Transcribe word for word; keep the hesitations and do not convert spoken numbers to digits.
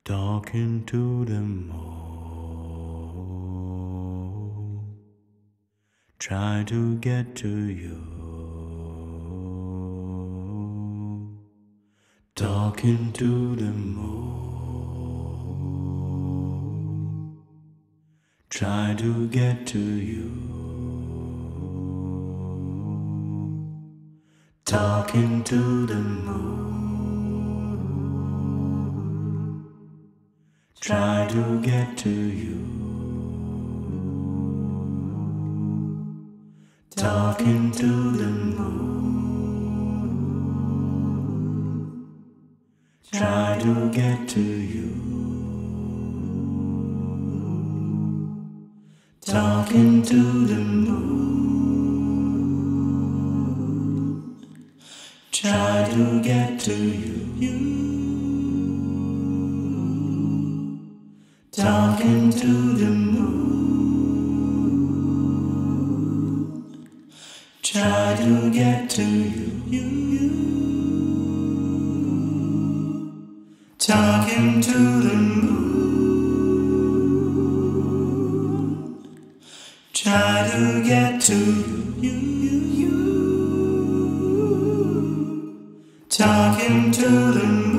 talking to the moon, try to get to you, talking to the moon, try to get to you, talking to the moon, try to get to you, talking to the moon, try to get to you, talking to the moon, try to get to you, talking to the moon, try to get to you, talking to the moon, try to get to you, talking to the moon,